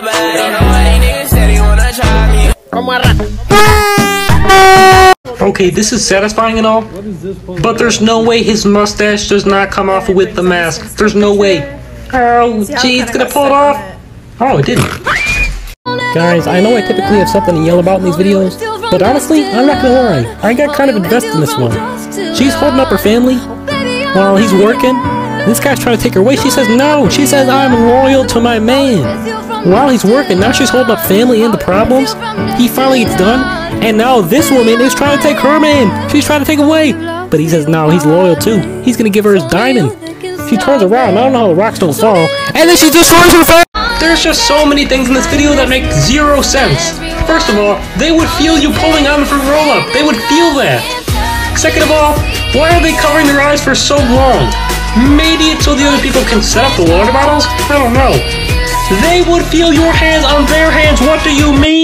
Okay, this is satisfying and all, but there's no way his mustache does not come off with the mask. There's no way. Oh, gee, it's gonna pull it off. Oh, it didn't. Guys, I know I typically have something to yell about in these videos, but honestly, I'm not gonna lie. I got kind of invested in this one. She's holding up her family while he's working. This guy's trying to take her away. She says no. She says I'm loyal to my man. While he's working, now she's holding up family into problems. He finally gets done, and now this woman is trying to take her man. She's trying to take away, but he says no, he's loyal too. He's gonna give her his diamond. She turns around. I don't know how the rocks don't fall, and then she destroys her family. There's just so many things in this video that make zero sense. First of all, they would feel you pulling on the fruit roll-up. They would feel that. Second of all, why are they covering their eyes for so long? Maybe it's so the other people can set up the water bottles? I don't know. They would feel your hands on their hands. What do you mean?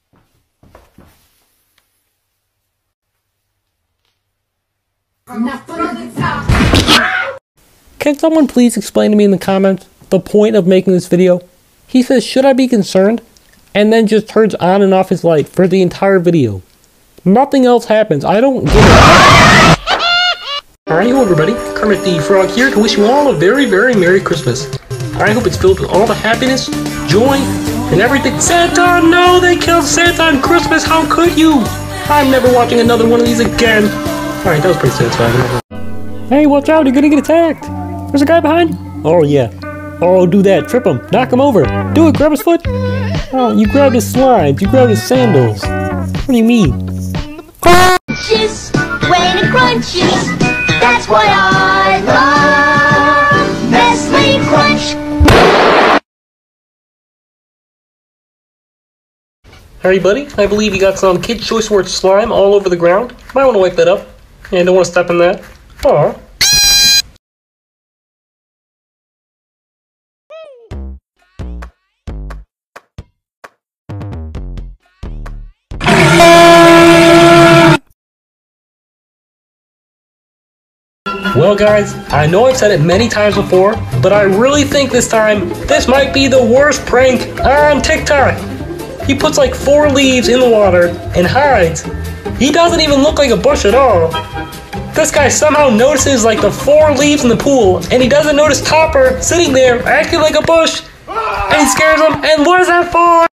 Can someone please explain to me in the comments the point of making this video? He says, should I be concerned? And then just turns on and off his light for the entire video. Nothing else happens. I don't get it. Alright, hello everybody. Kermit the Frog here to wish you all a very, very Merry Christmas. I hope it's filled with all the happiness, joy, and everything. Santa! No! They killed Santa on Christmas! How could you? I'm never watching another one of these again. Alright, that was pretty satisfying. Hey, watch out! You're gonna get attacked! There's a guy behind you. Oh, yeah. Oh, do that. Trip him. Knock him over. Do it. Grab his foot. Oh, you grabbed his slides. You grabbed his sandals. What do you mean? Crunches, when it crunches. That's why I love Nestle Crunch. Alright, buddy. I believe you got some Kids' Choice Awards slime all over the ground. Might want to wipe that up. Yeah, don't want to step in that. Aw. Well guys, I know I've said it many times before, but I really think this time, this might be the worst prank on TikTok. He puts like 4 leaves in the water and hides. He doesn't even look like a bush at all. This guy somehow notices like the 4 leaves in the pool, and he doesn't notice Topper sitting there acting like a bush, and he scares him, and what is that for?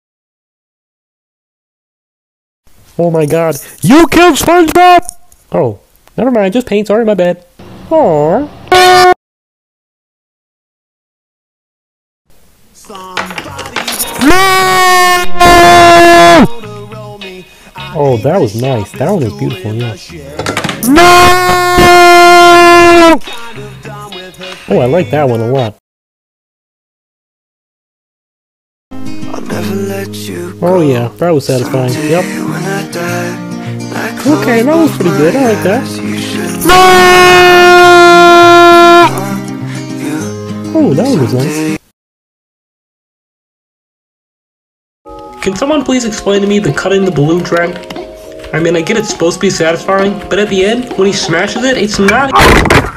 Oh my god, you killed SpongeBob! Oh. Never mind, just paint, sorry, my bad. Aww. Oh, that was nice. That one was beautiful, yeah. Oh, I like that one a lot. Oh yeah, that was satisfying. Yep. Okay, that was pretty good. I like that. Oh, that one was nice. Can someone please explain to me the cutting the balloon trend? I mean, I get it's supposed to be satisfying, but at the end, when he smashes it, it's not.